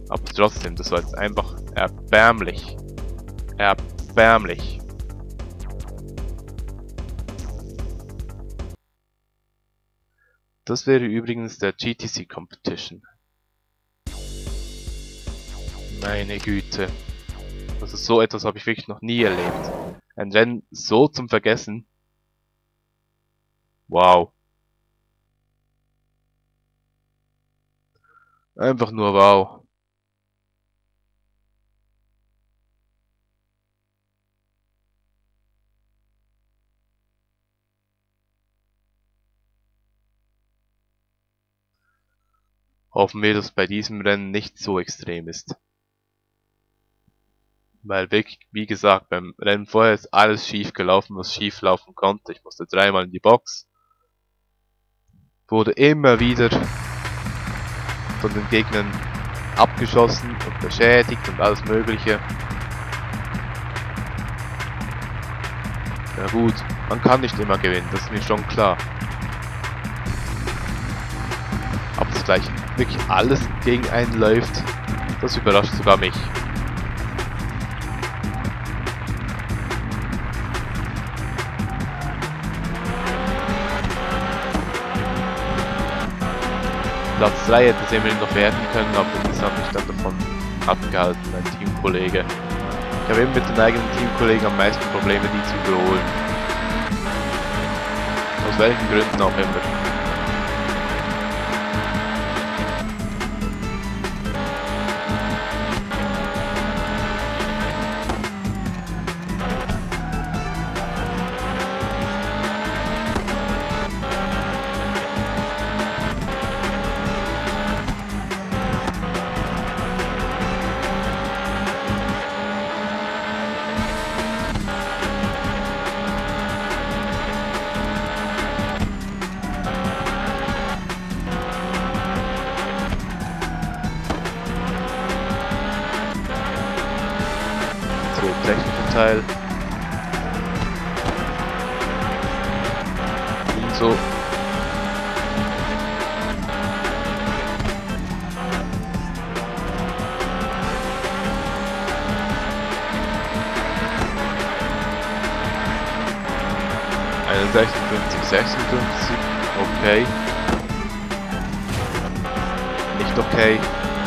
Aber trotzdem, das war jetzt einfach erbärmlich. Erbärmlich. Das wäre übrigens der GTC Competition. Meine Güte. Also so etwas habe ich wirklich noch nie erlebt. Ein Rennen so zum Vergessen. Wow. Einfach nur wow. Hoffen wir, dass bei diesem Rennen nicht so extrem ist. Weil wirklich, wie gesagt, beim Rennen vorher ist alles schief gelaufen, was schief laufen konnte. Ich musste dreimal in die Box. Wurde immer wieder von den Gegnern abgeschossen und beschädigt und alles mögliche. Na gut, man kann nicht immer gewinnen, das ist mir schon klar. Aber dass gleich wirklich alles gegen einen läuft, das überrascht sogar mich. Platz 3 hätte es immerhin noch werden können, aber das hat mich dann davon abgehalten, mein Teamkollege. Ich habe eben mit den eigenen Teamkollegen am meisten Probleme, die zu überholen. Aus welchen Gründen auch immer. Technischen Teil. Und so. Eine 56, okay. Nicht okay.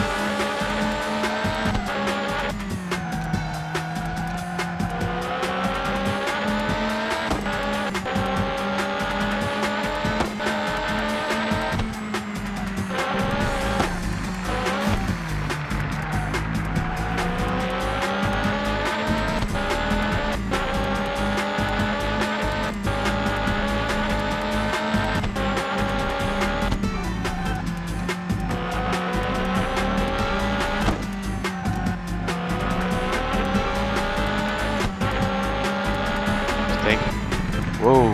Wow.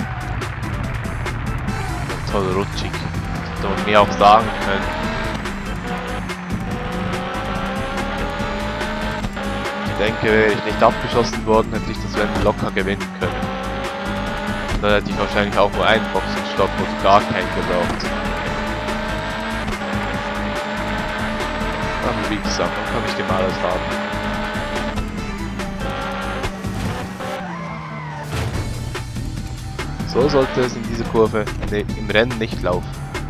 Toll rutschig. Hätte man mir auch sagen können. Ich denke, wäre ich nicht abgeschossen worden, hätte ich das Rennen locker gewinnen können. Dann hätte ich wahrscheinlich auch nur einen Boxenstopp und gar keinen gebraucht. Aber wie gesagt, dann kann ich dem alles haben. So sollte es in dieser Kurve im Rennen nicht laufen.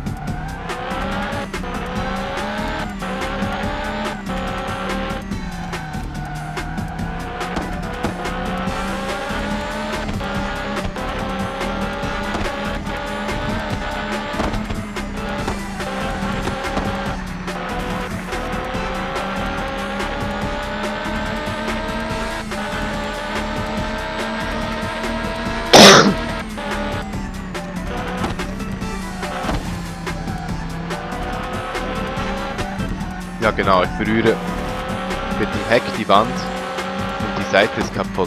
Ja genau, ich berühre mit dem Heck die Wand und die Seite ist kaputt.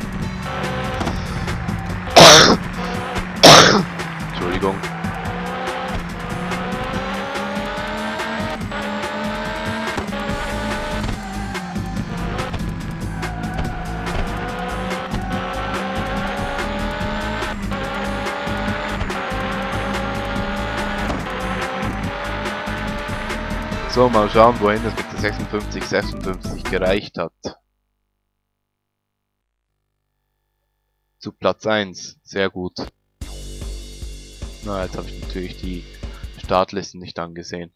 Entschuldigung. So, mal schauen, wohin das mit der 56 gereicht hat. Zu Platz 1. Sehr gut. Na, jetzt habe ich natürlich die Startlisten nicht angesehen.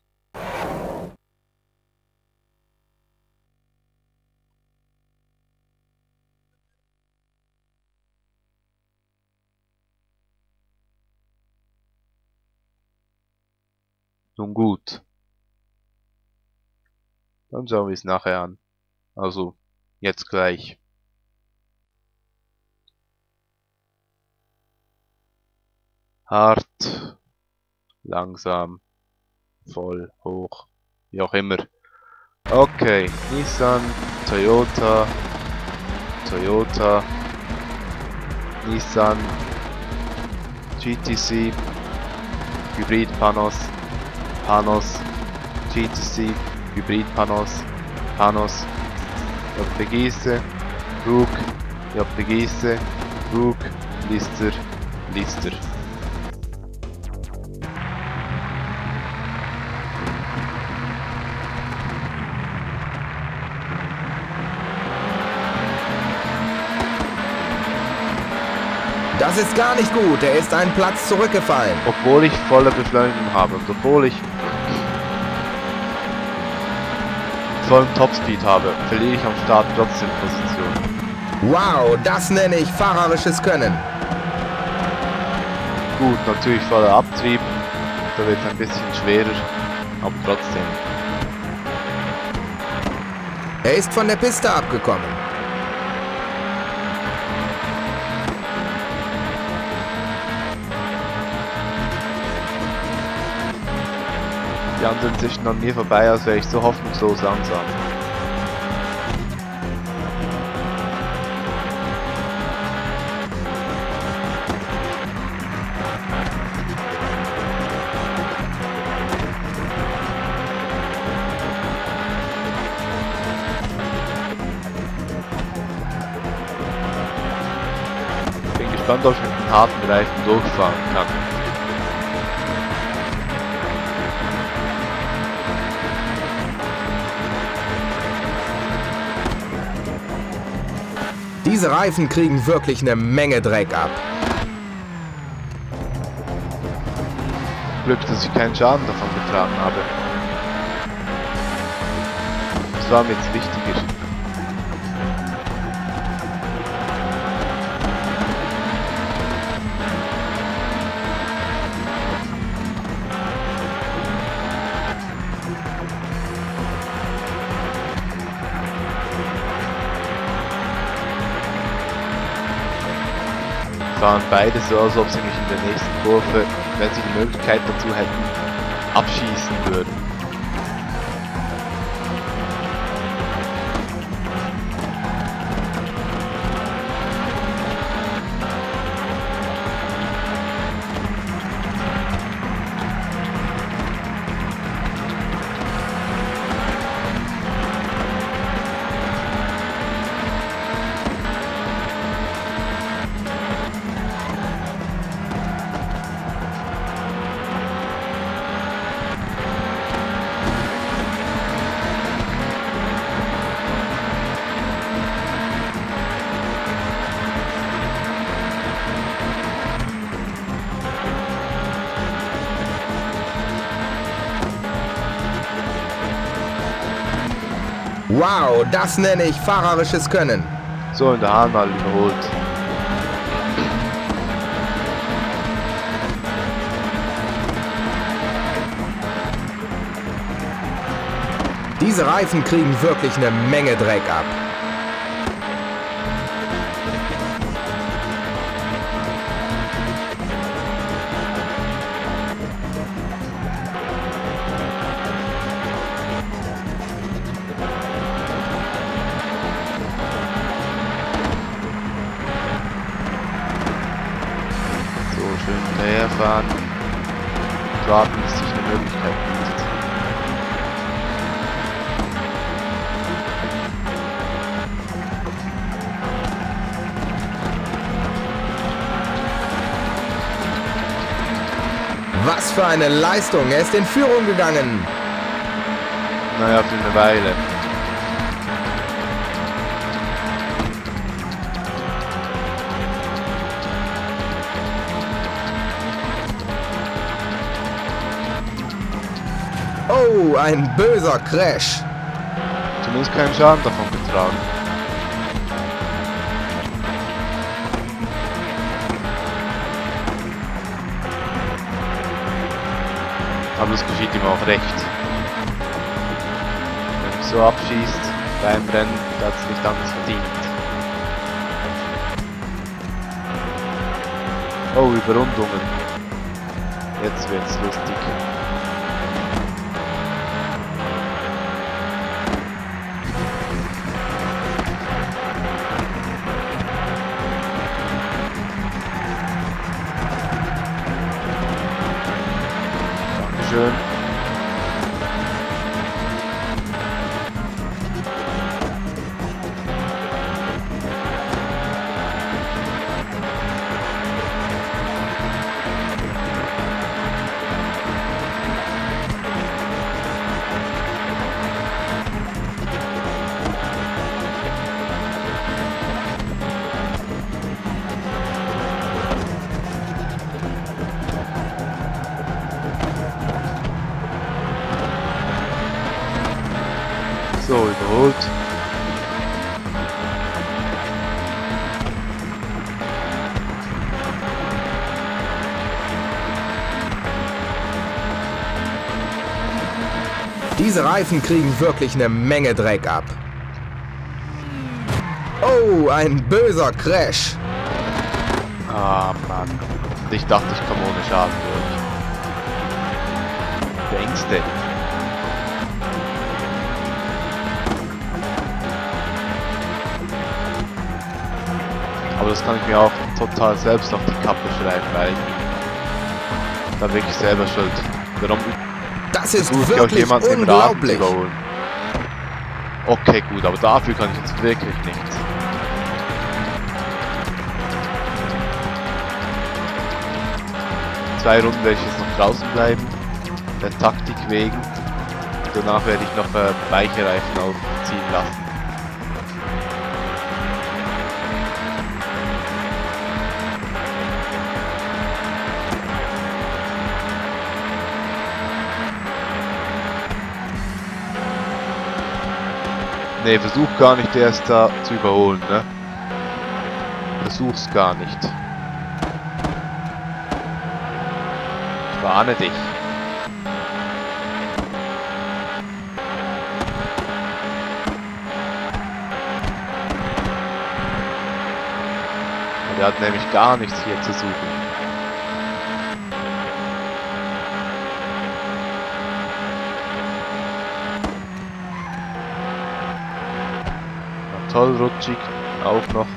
Nun gut. Dann schauen wir es nachher an. Also, jetzt gleich. Hart, langsam, voll, hoch, wie auch immer. Okay, Nissan, Toyota, Toyota, Nissan, GTC, Hybrid Panos, Panos, GTC, Hybrid Panos, Panos, JPGise, Rook, JPGise, Rook, Lister, Lister. Das ist gar nicht gut. Er ist einen Platz zurückgefallen. Obwohl ich volle Beschleunigung habe und obwohl ich vollen Topspeed habe, verliere ich am Start trotzdem Position. Wow, das nenne ich fahrerisches Können. Gut, natürlich voller Abtrieb, da wird es ein bisschen schwerer, aber trotzdem. Er ist von der Piste abgekommen. Die anderen zischen an mir vorbei, als wäre ich so hoffnungslos langsam. Bin gespannt, ob ich mit den harten Reifen durchfahren kann. Diese Reifen kriegen wirklich eine Menge Dreck ab. Glück, dass ich keinen Schaden davon getragen habe. Das war mir jetzt wichtiger. Waren beide so, als ob sie mich in der nächsten Kurve, wenn sie die Möglichkeit dazu hätten, abschießen würden. Wow, das nenne ich fahrerisches Können. So, in der Hahn mal überholt. Diese Reifen kriegen wirklich eine Menge Dreck ab. Fahren und warten, bis sich eine Möglichkeit bietet. Was für eine Leistung! Er ist in Führung gegangen. Naja, für eine Weile. Oh, ein böser Crash. Zumindest keinen Schaden davon getragen. Aber das geschieht ihm auch recht. Wenn er so abschießt beim Rennen, der hat es nicht anders verdient. Oh, Überrundungen. Jetzt wird's lustig. Dankeschön. So, überholt. Diese Reifen kriegen wirklich eine Menge Dreck ab. Oh, ein böser Crash. Ah, Mann. Ich dachte, ich komme ohne Schaden durch. Der Ängste. Aber das kann ich mir auch total selbst auf die Kappe schreiben, weil da wirklich selber schuld. Warum Das ist versuche ich auch wirklich jemanden im Rahmen zu unglaublich. überholen? Okay, gut, aber dafür kann ich jetzt wirklich nichts. Zwei Runden werde ich jetzt noch draußen bleiben, der Taktik wegen. Danach werde ich noch weiche Reifen aufziehen lassen. Ne, versuch gar nicht erst da zu überholen, ne? Versuch's gar nicht. Ich warne dich. Der hat nämlich gar nichts hier zu suchen. Toll rutschig, auch noch.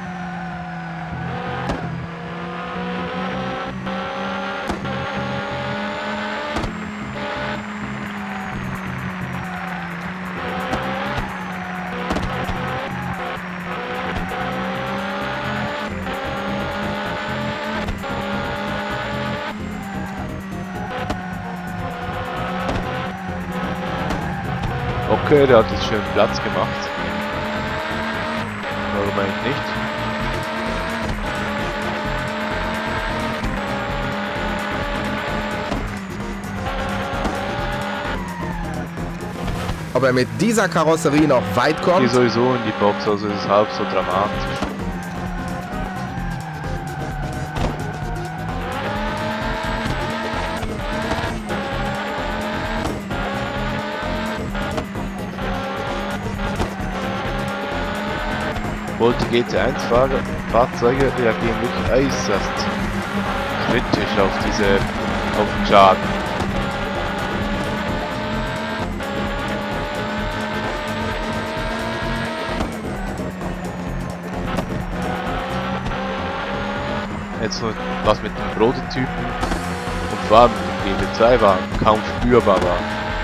Okay, der hat jetzt schön Platz gemacht. Warum eigentlich nicht? Ob er mit dieser Karosserie noch weit Ich kommt? gehe sowieso in die Box, also ist es halb so dramatisch. Obwohl die GT1-Fahrzeuge reagieren wirklich äußerst kritisch auf den Schaden. Jetzt noch was mit dem Prototypen und vor allem mit dem GT2-Wagen kaum spürbar war.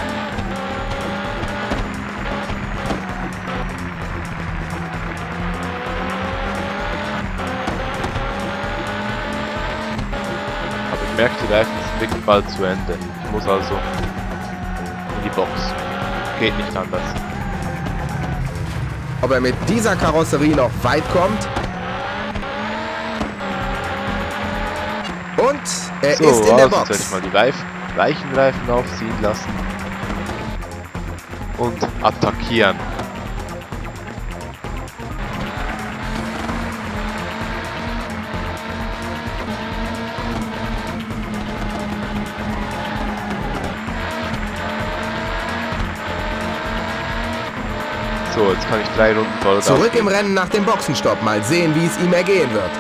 Ich merke, die Reifen sind wirklich bald zu Ende. Ich muss also in die Box. geht nicht anders. Ob er mit dieser Karosserie noch weit kommt? Und er So, ist in der also jetzt werde ich Box. mal die weichen Reifen aufziehen lassen. Und attackieren. So, jetzt kann ich 3 Runden Vollgas Zurück geben. im Rennen nach dem Boxenstopp. Mal sehen, wie es ihm ergehen wird.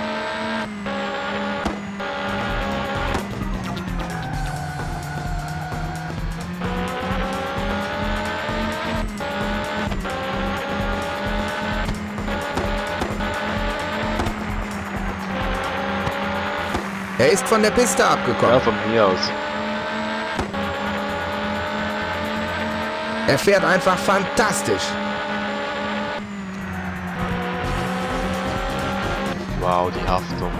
Er ist von der Piste abgekommen. Ja, von mir aus. Er fährt einfach fantastisch. Wow, die Haftung.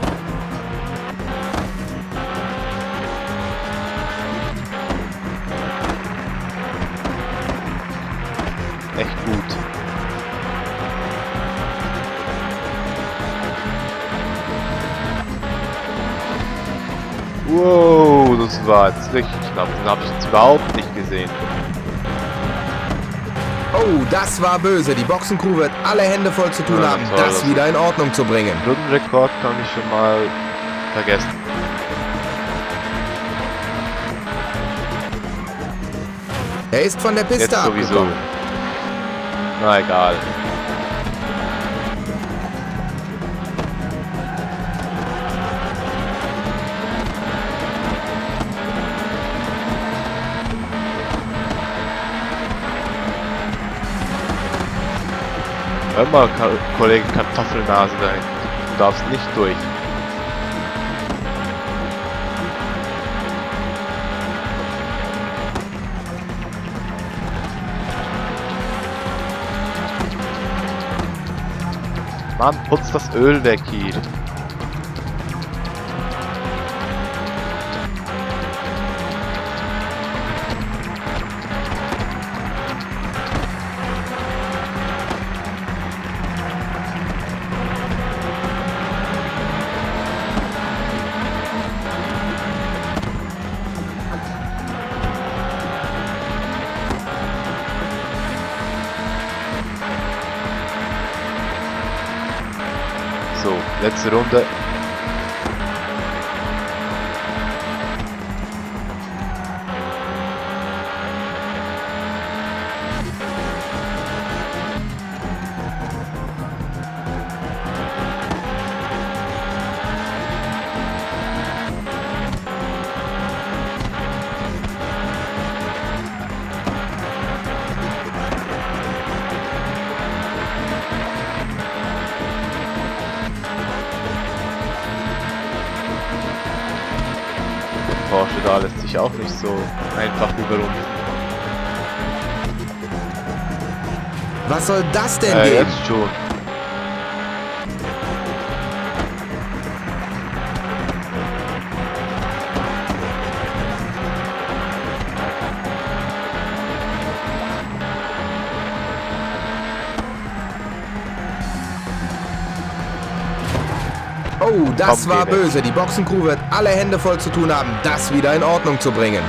Echt gut. Wow, das war jetzt richtig knapp. Den habe ich jetzt überhaupt nicht gesehen. Oh, das war böse. Die Boxencrew wird alle Hände voll zu tun Ja, haben, toll, das das- wieder in Ordnung zu bringen. Rundenrekord kann ich schon mal vergessen. Er ist von der Piste Jetzt sowieso. abgekommen. Na egal. Hör mal, Kollege Kartoffelnase da hinten. Du darfst nicht durch. Mann, putz das Öl weg hier. So, letzte Runde. Porsche da lässt sich auch nicht so einfach überrunden. Was soll das denn geben? Jetzt schon. Oh, das Komm, war geh weg. böse. Die Boxencrew wird alle Hände voll zu tun haben, das wieder in Ordnung zu bringen.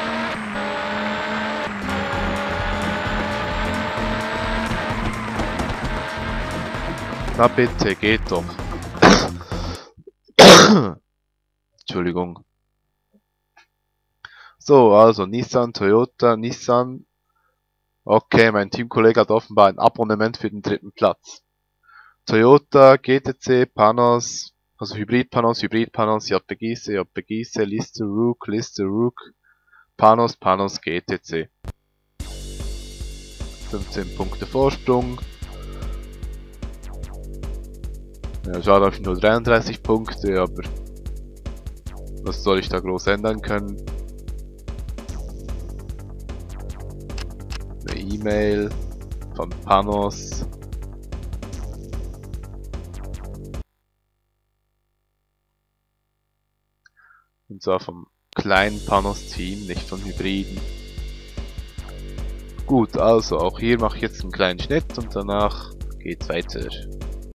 Na bitte, geht doch. Entschuldigung. So, also Nissan, Toyota, Nissan. Okay, mein Teamkollege hat offenbar ein Abonnement für den 3. Platz. Toyota, GTC, Panos, also Hybrid-Panos, JPGC, Liste Rook, Panos, GTC. 15 Punkte Vorsprung. Ja, schade, habe ich nur 33 Punkte, aber was soll ich da groß ändern können? Eine E-Mail von Panos. Und zwar vom kleinen Panos Team, nicht von Hybriden. Gut, also auch hier mache ich jetzt einen kleinen Schnitt und danach geht's weiter.